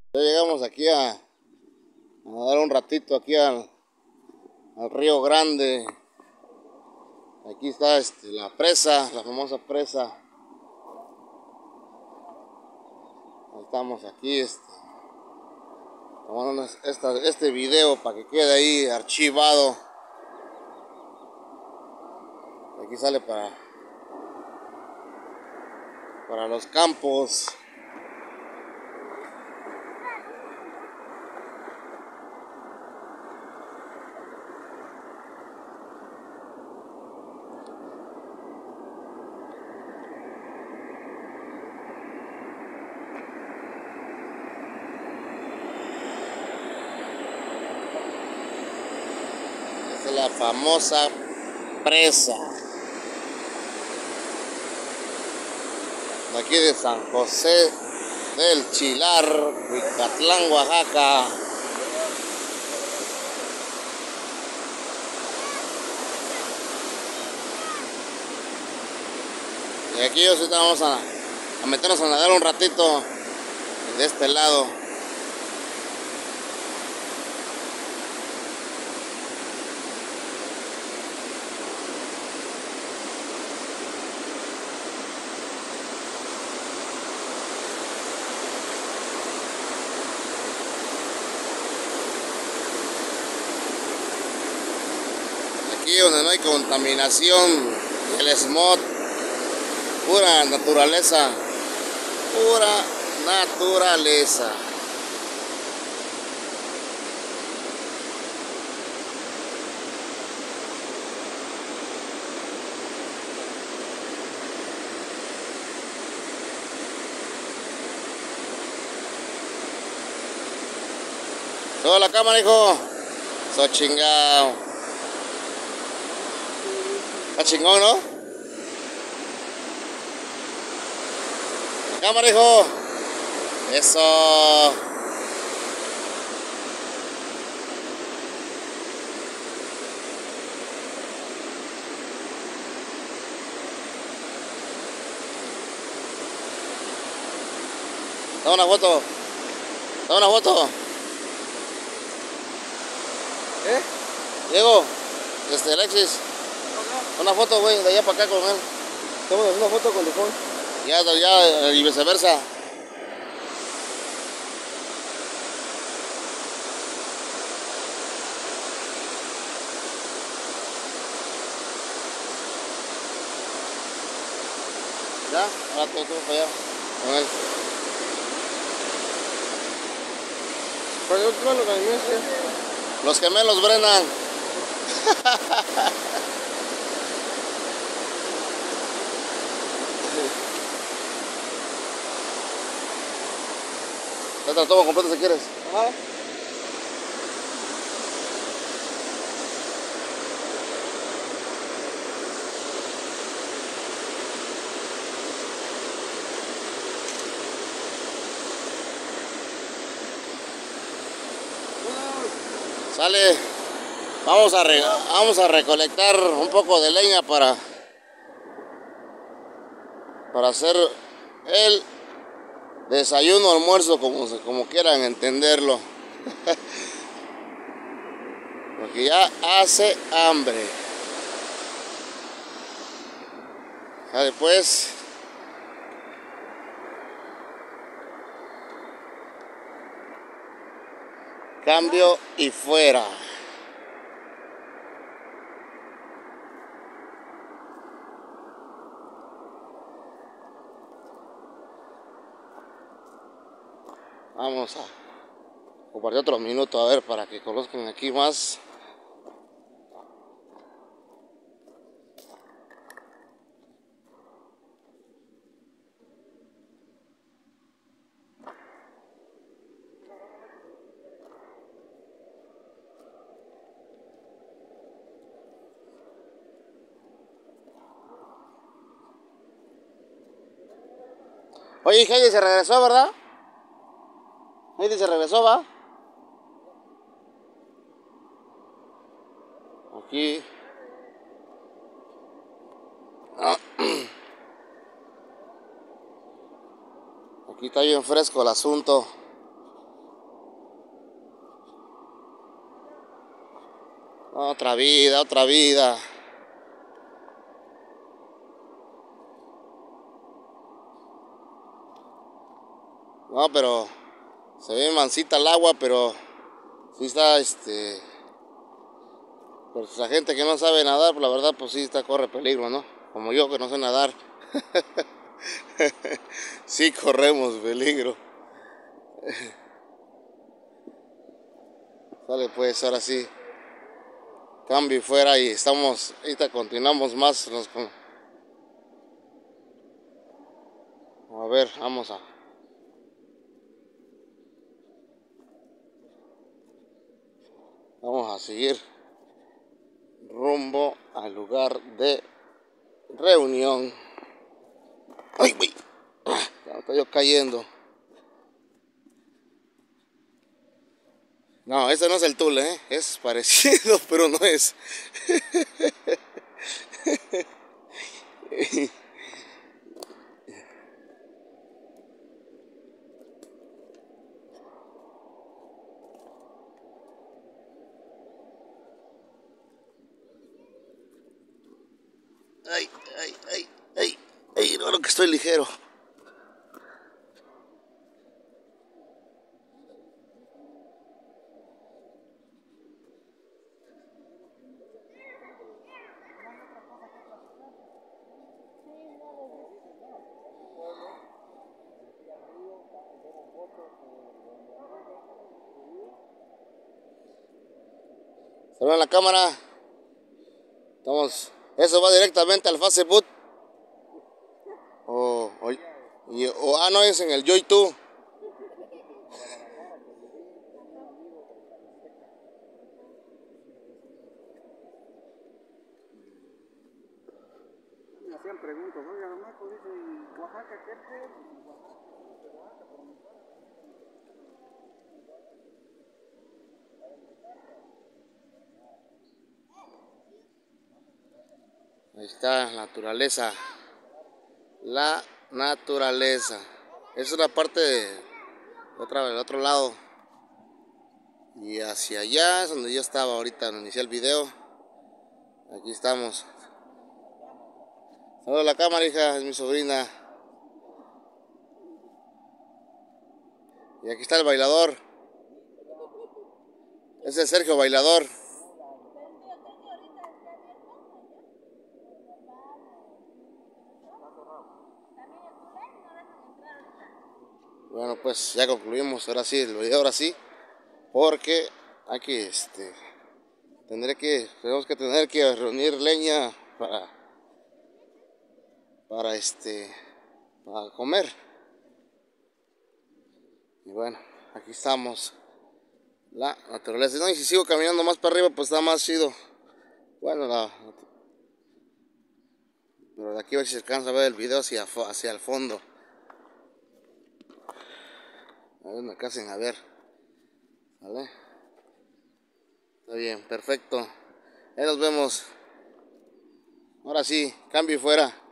Ya llegamos aquí a dar un ratito aquí al Río Grande. Aquí está la presa, la famosa presa. Estamos aquí tomando este video para que quede ahí archivado. Aquí sale para los campos. Esta es la famosa presa de aquí de San José del Chilar, Huicatlán, Oaxaca. Y aquí ahorita vamos a meternos a nadar un ratito de este lado. Aquí donde no hay contaminación, el smog, pura naturaleza, pura naturaleza. Toda la cámara, hijo. So chingado. Está chingón, ¿no? La cámara, hijo. Eso. Toma una foto. Toma una foto. ¿Eh? Diego, Alexis, una foto, güey, de allá para acá con él. Estamos haciendo una foto con el phone. Ya, y viceversa. Ya, ahora tú para allá con él. Pero yo creo que a mí Los gemelos Brennan. Ya te la tomo completa si quieres. Ajá. Sale. Vamos a recolectar un poco de leña para hacer el desayuno, almuerzo, como quieran entenderlo. Porque ya hace hambre. Ya después cambio y fuera. Vamos a compartir otro minuto a ver para que conozcan aquí más. Oye, Heidi se regresó, ¿verdad? Heidi se regresó, ¿va? Aquí. Aquí está bien fresco el asunto. Otra vida, otra vida. No, pero se ve mansita el agua, pero sí está pues la gente que no sabe nadar, pues la verdad pues sí corre peligro, ¿no? Como yo que no sé nadar. Sí corremos peligro. Sale pues, ahora sí. Cambio fuera y estamos, ahorita continuamos más. A ver, vamos a seguir rumbo al lugar de reunión. ¡Ay, güey! Estoy yo cayendo. No, ese no es el Tule, ¿eh? Es parecido, pero no es. Ay, ay, ay, ay, ay, no, que estoy ligero. Saludos en la cámara. Eso va directamente al Facebook. No es en el Joy 2. Me hacían preguntas, oiga, Marco, dice, ¿y Oaxaca qué es? Ahí está la naturaleza. La naturaleza. Esa es la parte del otro lado. Y hacia allá es donde yo estaba ahorita al iniciar el video. Aquí estamos. Saludos a la cámara, hija, es mi sobrina. Y aquí está el bailador. Ese es Sergio Bailador. Bueno, pues ya concluimos, ahora sí, el video, ahora sí. Porque aquí tenemos que tener que reunir leña para para comer. Y bueno, aquí estamos. La naturaleza. No, y si sigo caminando más para arriba, pues está más chido. Bueno, pero de aquí a ver si se alcanza a ver el video hacia el fondo. A ver, me casen a ver. ¿Vale? Está bien, perfecto. Ahí nos vemos. Ahora sí, cambio y fuera.